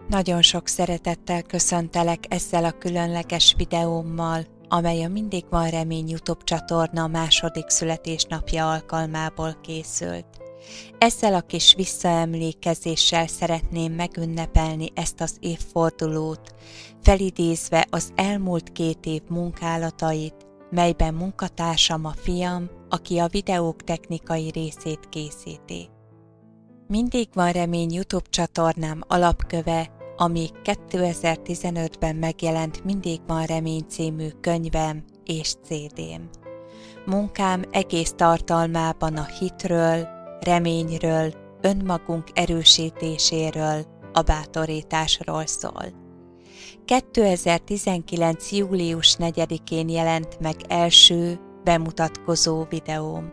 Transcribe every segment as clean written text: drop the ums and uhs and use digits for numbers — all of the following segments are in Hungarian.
Nagyon sok szeretettel köszöntelek ezzel a különleges videómmal, amely a Mindig van remény YouTube csatorna második születésnapja alkalmából készült. Ezzel a kis visszaemlékezéssel szeretném megünnepelni ezt az évfordulót, felidézve az elmúlt 2 év munkálatait, melyben munkatársam a fiam, aki a videók technikai részét készíti. Mindig van remény YouTube csatornám alapköve, ami 2015-ben megjelent Mindig van remény című könyvem és CD-m. Munkám egész tartalmában a hitről, reményről, önmagunk erősítéséről, a bátorításról szól. 2019. július 4-én jelent meg első bemutatkozó videóm.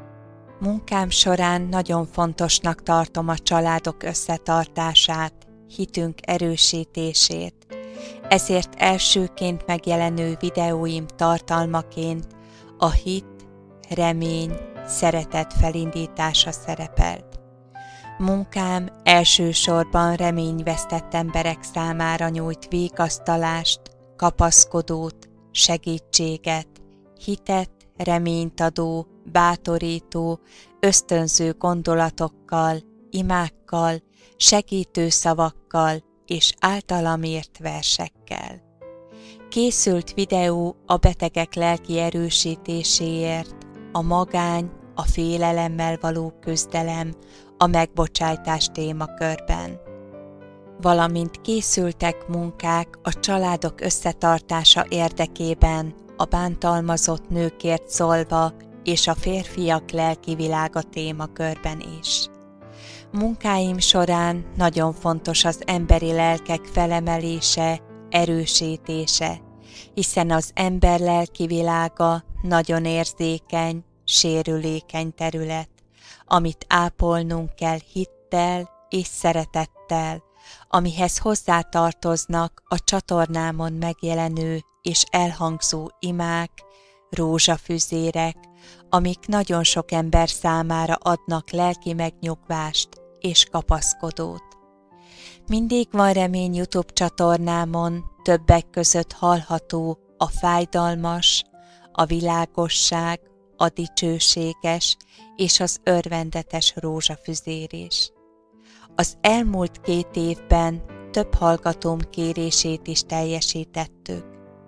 Munkám során nagyon fontosnak tartom a családok összetartását, hitünk erősítését, ezért elsőként megjelenő videóim tartalmaként a hit, remény, szeretet felindítása szerepelt. Munkám elsősorban reményvesztett emberek számára nyújt vigasztalást, kapaszkodót, segítséget, hitet, reményt adó, bátorító, ösztönző gondolatokkal, imákkal, segítő szavakkal és általam írt versekkel. Készült videó a betegek lelki erősítéséért, a magány, a félelemmel való küzdelem, a megbocsájtás témakörben. Valamint készültek munkák a családok összetartása érdekében, a bántalmazott nőkért szólva és a férfiak lelki világa témakörben is. Munkáim során nagyon fontos az emberi lelkek felemelése, erősítése, hiszen az ember lelki világa nagyon érzékeny, sérülékeny terület, amit ápolnunk kell hittel és szeretettel, amihez hozzátartoznak a csatornámon megjelenő és elhangzó imák, rózsafüzérek, amik nagyon sok ember számára adnak lelki megnyugvást és kapaszkodót. Mindig van remény YouTube csatornámon többek között hallható a fájdalmas, a világosság, a dicsőséges és az örvendetes rózsafüzér is. Az elmúlt 2 évben több hallgatóm kérését is teljesítettük.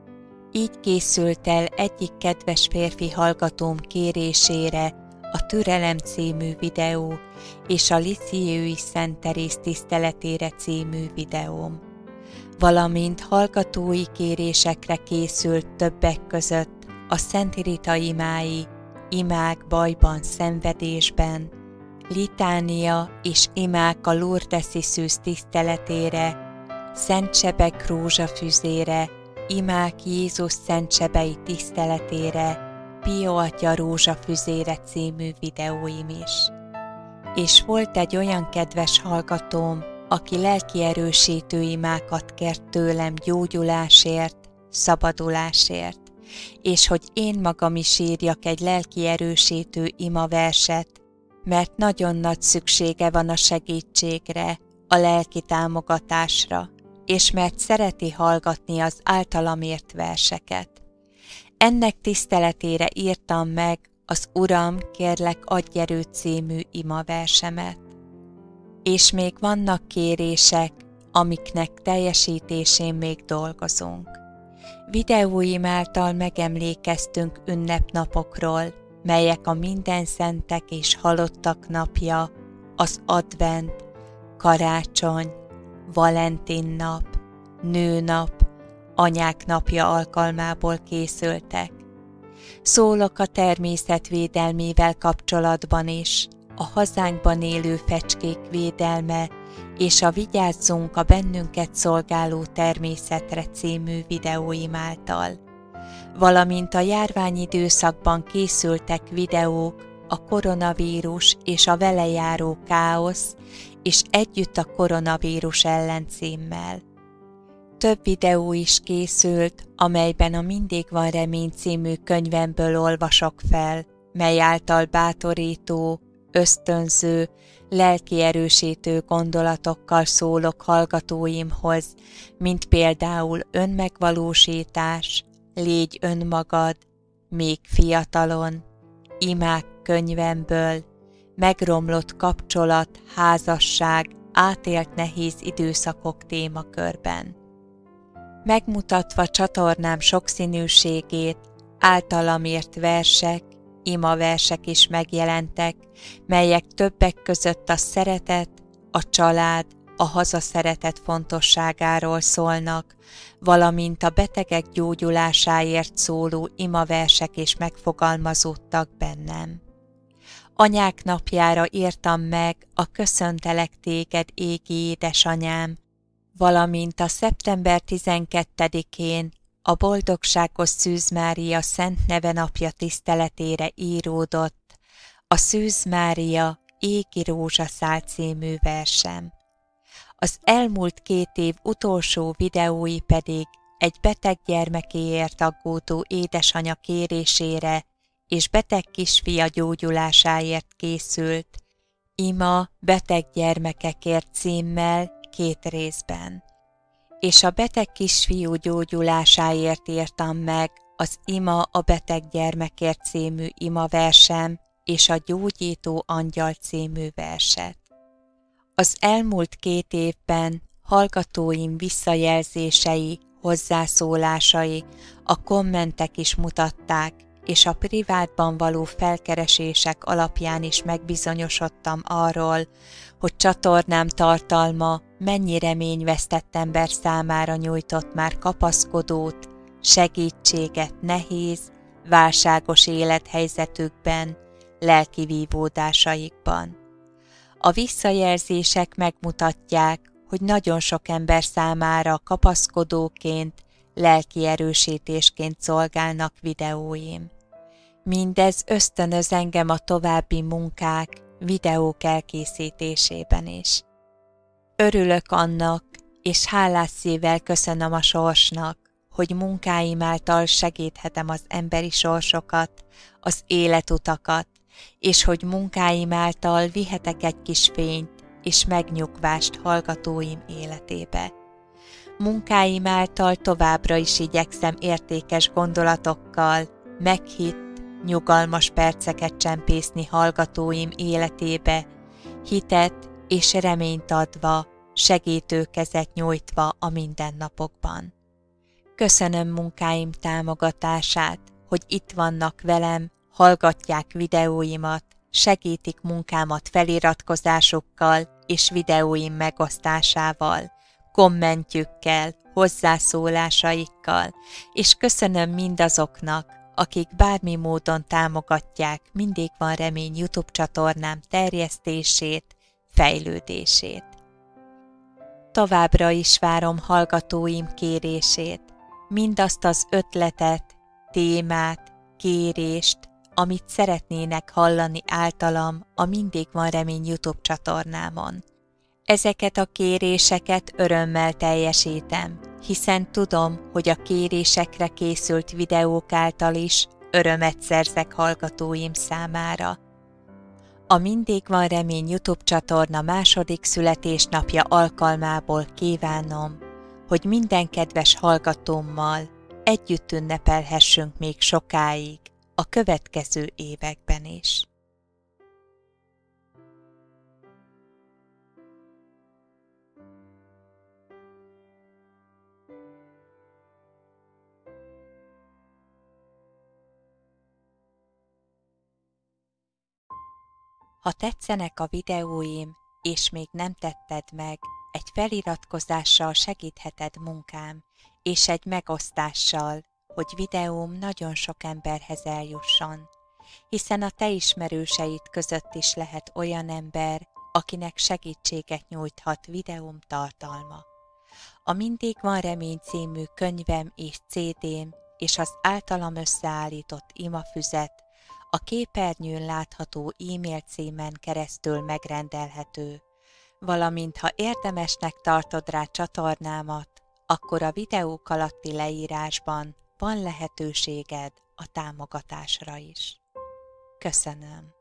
Így készült el egyik kedves férfi hallgatóm kérésére a Türelem című videó és a Liciéui Szent Teréz tiszteletére című videóm. Valamint hallgatói kérésekre készült többek között a Szent Rita imái, imák bajban, szenvedésben, litánia és imák a Lourdesi szűz tiszteletére, Szent Sebek rózsafüzére, imák Jézus szent sebei tiszteletére, Pio Atya rózsafüzére című videóim is. És volt egy olyan kedves hallgatóm, aki lelki erősítő imákat kért tőlem gyógyulásért, szabadulásért, és hogy én magam is írjak egy lelki erősítő imaverset, mert nagyon nagy szüksége van a segítségre, a lelki támogatásra, és mert szereti hallgatni az általam írt verseket. Ennek tiszteletére írtam meg az Uram, kérlek adj erőt című imaversemet. És még vannak kérések, amiknek teljesítésén még dolgozunk. Videóim által megemlékeztünk ünnepnapokról, melyek a mindenszentek és halottak napja, az advent, karácsony, Valentin nap, nőnap, anyák napja alkalmából készültek. Szólok a természet védelmével kapcsolatban is, a hazánkban élő fecskék védelme és a Vigyázzunk a bennünket szolgáló természetre című videóim által. Valamint a járványidőszakban készültek videók a koronavírus és a vele járó káosz, és együtt a koronavírus ellen címmel. Több videó is készült, amelyben a Mindig van remény című könyvemből olvasok fel, mely által bátorító, ösztönző, lelkierősítő gondolatokkal szólok hallgatóimhoz, mint például önmegvalósítás, légy önmagad, még fiatalon, imák könyvemből, megromlott kapcsolat, házasság, átélt nehéz időszakok témakörben. Megmutatva csatornám sokszínűségét, általam írt versek, imaversek is megjelentek, melyek többek között a szeretet, a család, a hazaszeretet fontosságáról szólnak, valamint a betegek gyógyulásáért szóló imaversek is megfogalmazódtak bennem. Anyák napjára írtam meg a Köszöntelek téged, égi édesanyám, valamint a szeptember 12-én a Boldogságos Szűz Mária Szent Neve napja tiszteletére íródott a Szűz Mária Égi rózsaszál című versem. Az elmúlt 2 év utolsó videói pedig egy beteg gyermekéért aggódó édesanya kérésére és beteg kisfia gyógyulásáért készült, Ima beteg gyermekekért címmel 2 részben. És a beteg kisfiú gyógyulásáért írtam meg az Ima a beteg gyermekért című imaversem és a Gyógyító angyal című verset. Az elmúlt 2 évben hallgatóim visszajelzései, hozzászólásai, a kommentek is mutatták, és a privátban való felkeresések alapján is megbizonyosodtam arról, hogy csatornám tartalma mennyi reményvesztett ember számára nyújtott már kapaszkodót, segítséget nehéz, válságos élethelyzetükben, lelki vívódásaikban. A visszajelzések megmutatják, hogy nagyon sok ember számára kapaszkodóként, lelki erősítésként szolgálnak videóim. Mindez ösztönöz engem a további munkák, videók elkészítésében is. Örülök annak, és hálás szívvel köszönöm a sorsnak, hogy munkáim által segíthetem az emberi sorsokat, az életutakat, és hogy munkáim által vihetek egy kis fényt és megnyugvást hallgatóim életébe. Munkáim által továbbra is igyekszem értékes gondolatokkal, meghitt, nyugalmas perceket csempészni hallgatóim életébe, hitet és reményt adva, segítő kezet nyújtva a mindennapokban. Köszönöm munkáim támogatását, hogy itt vannak velem, hallgatják videóimat, segítik munkámat feliratkozásokkal és videóim megosztásával, kommentjükkel, hozzászólásaikkal, és köszönöm mindazoknak, akik bármi módon támogatják Mindig van remény YouTube csatornám terjesztését, fejlődését. Továbbra is várom hallgatóim kérését, mindazt az ötletet, témát, kérést, amit szeretnének hallani általam a Mindig van remény YouTube csatornámon. Ezeket a kéréseket örömmel teljesítem, hiszen tudom, hogy a kérésekre készült videók által is örömet szerzek hallgatóim számára. A Mindig van remény YouTube csatorna második születésnapja alkalmából kívánom, hogy minden kedves hallgatómmal együtt ünnepelhessünk még sokáig, a következő években is. Ha tetszenek a videóim, és még nem tetted meg, egy feliratkozással segítheted munkám, és egy megosztással, hogy videóm nagyon sok emberhez eljusson, hiszen a te ismerőseid között is lehet olyan ember, akinek segítséget nyújthat videóm tartalma. A Mindig van remény című könyvem és CD-m és az általam összeállított imafüzet a képernyőn látható e-mail címen keresztül megrendelhető, valamint ha érdemesnek tartod rá csatornámat, akkor a videók alatti leírásban van lehetőséged a támogatásra is. Köszönöm!